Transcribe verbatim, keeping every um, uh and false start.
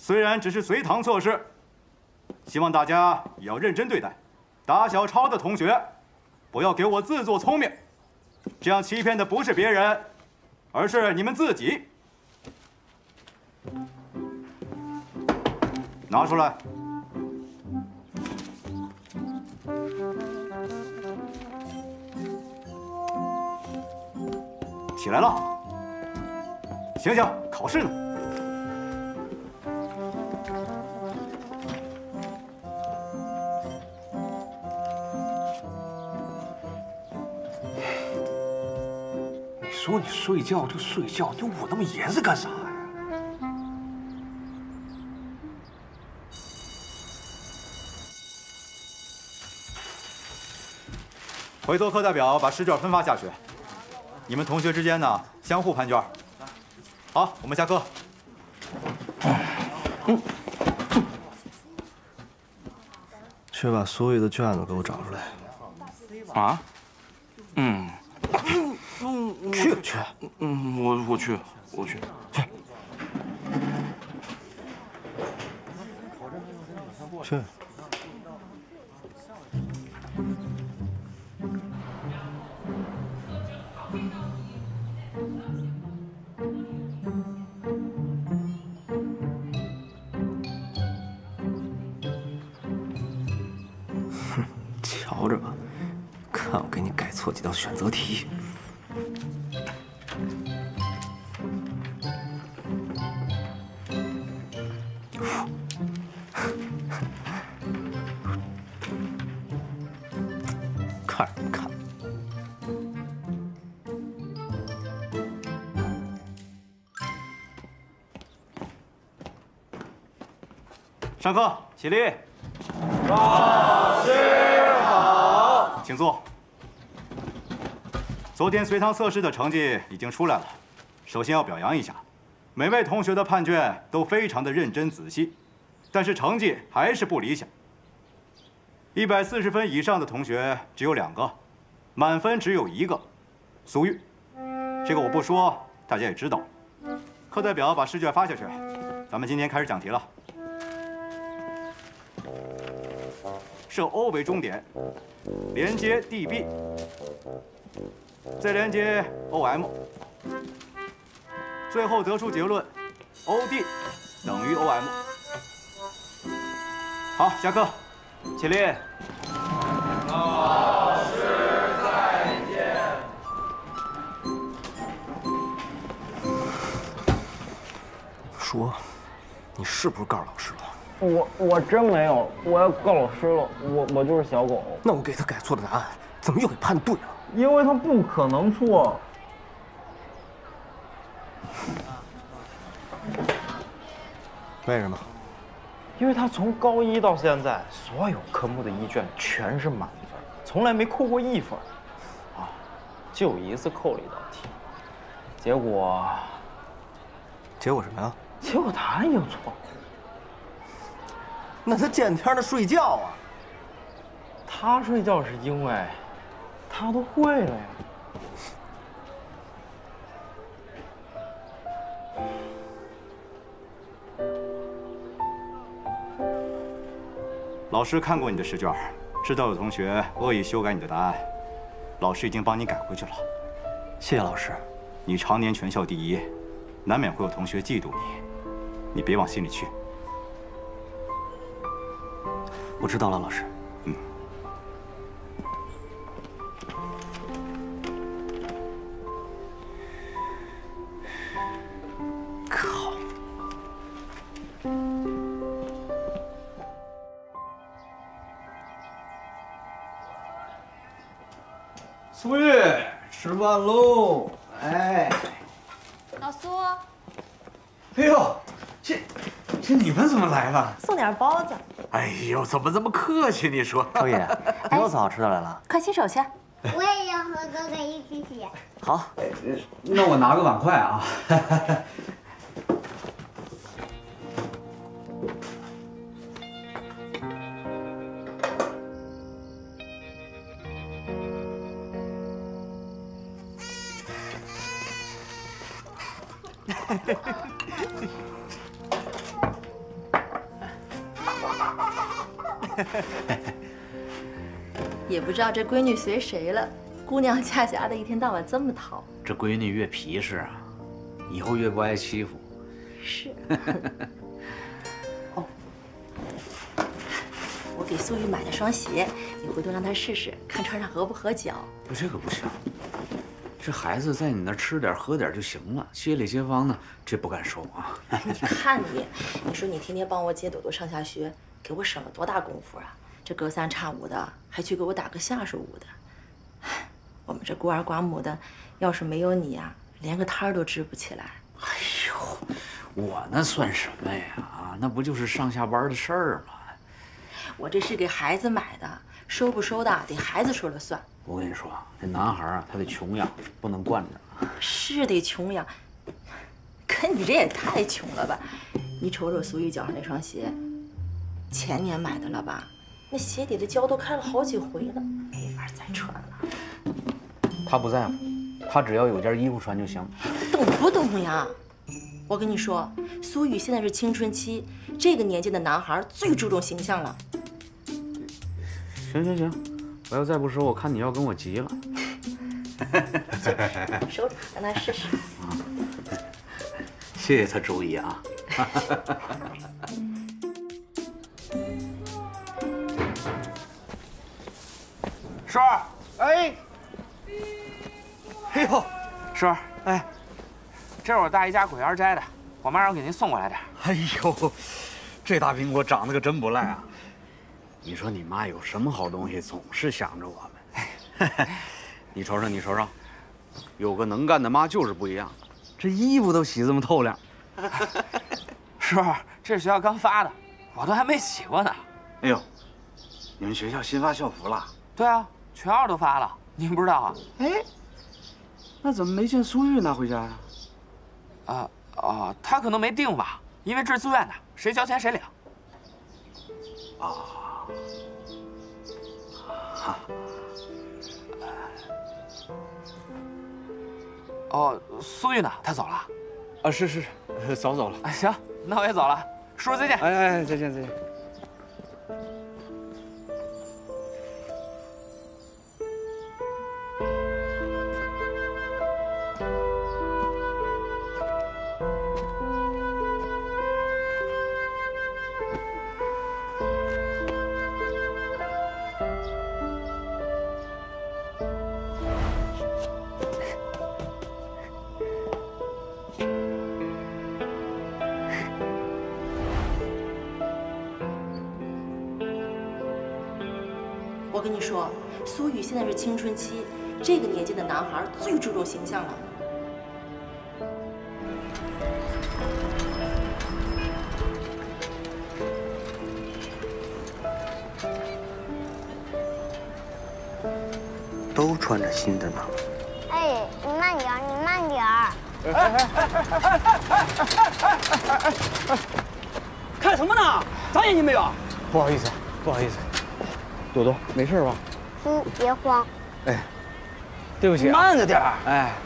虽然只是随堂测试，希望大家也要认真对待。打小抄的同学，不要给我自作聪明，这样欺骗的不是别人，而是你们自己。拿出来。起来了，醒醒，考试呢。 说你睡觉就睡觉，你捂那么严实干啥呀？ 回头课代表把试卷分发下去，你们同学之间呢相互判卷。好，我们下课。 嗯，去把所有的卷子给我找出来。 啊？嗯。 去不去？ 嗯，我我去，我去。 去。去。哼，瞧着吧，看我给你改错几道选择题。 看什么看？ 上课，起立。 老师好， 请坐。昨天随堂测试的成绩已经出来了，首先要表扬一下，每位同学的判卷都非常的认真仔细，但是成绩还是不理想。 一百四十分以上的同学只有两个，满分只有一个。苏玉，这个我不说，大家也知道。课代表把试卷发下去，咱们今天开始讲题了。设 O 为终点，连接 D B， 再连接 O M， 最后得出结论 O D 等于 O M。好，下课。 起立！ 老师再见。 说，你是不是告诉老师了？ 我我真没有，我要告老师了。我我就是小狗。 那我给他改错的答案，怎么又给判对了？ 因为他不可能错。 为什么？ 因为他从高一到现在，所有科目的一卷全是满分，从来没扣过一分，啊，就一次扣了一道题，结果， 结果什么呀？ 结果答案也错了。 那他见天的睡觉啊！ 他睡觉是因为，他都会了呀。 老师看过你的试卷，知道有同学恶意修改你的答案，老师已经帮你改回去了。 谢谢老师。 你常年全校第一，难免会有同学嫉妒你，你别往心里去。 我知道了，老师。 嗯。 靠！ 苏玉，吃饭喽！哎， 老苏， 哎呦，这这你们怎么来了？ 送点包子。 哎呦，怎么这么客气？你说， 少爷，你有好吃的来了， 快洗手去。 我也要和哥哥一起洗。 好， 那我拿个碗筷啊。 也不知道这闺女随谁了，姑娘家家的一天到晚这么淘。 这闺女越皮实啊，以后越不挨欺负。 是。哦，我给苏玉买了双鞋，你回头让她试试，看穿上合不合脚。 不，这可不行。这孩子在你那儿吃点喝点就行了，街里街坊呢，这不敢收啊。 你看你，你说你天天帮我接朵朵上下学，给我省了多大功夫啊！这隔三差五的还去给我打个下手舞的。唉，我们这孤儿寡母的，要是没有你呀、啊，连个摊儿都支不起来。 哎呦，我那算什么呀？啊，那不就是上下班的事儿吗？ 我这是给孩子买的，收不收的得孩子说了算。 我跟你说，这男孩啊，他得穷养，不能惯着。 是得穷养，可你这也太穷了吧！你瞅瞅苏玉脚上那双鞋，前年买的了吧？那鞋底的胶都开了好几回了，没法再穿了。 他不在乎，他只要有件衣服穿就行。 懂不懂呀？我跟你说，苏雨现在是青春期，这个年纪的男孩最注重形象了。 行行行。我要再不收，我看你要跟我急了。 收着，让他试试。 谢谢他周姨啊。 叔儿， 哎，哎呦， 叔儿，哎，这是我大姨家果园摘的，我妈让我给您送过来点。 哎呦，这大苹果长得可真不赖啊！你说你妈有什么好东西，总是想着我们。你瞅瞅，你瞅瞅，有个能干的妈就是不一样，这衣服都洗这么透亮。 叔，这是学校刚发的，我都还没洗过呢。 哎呦，你们学校新发校服了？ 对啊，全校都发了，您不知道啊？ 哎，那怎么没见苏玉拿回家呀？ 啊啊，他可能没订吧，因为这是自愿的，谁交钱谁领。 啊。哈。 哦，苏玉呢？她走了。 啊，是是是，早走了。 啊，行，那我也走了，叔叔再见。 哎哎，再见再见。 我跟你说，苏雨现在是青春期，这个年纪的男孩最注重形象了。 都穿着新的呢。 哎，你慢点儿，你慢点儿。 哎哎哎哎哎哎哎哎！看什么呢？长眼睛没有？ 不好意思，不好意思。朵朵，没事吧？ 叔，别慌。 哎，对不起啊。 慢着点儿。 哎。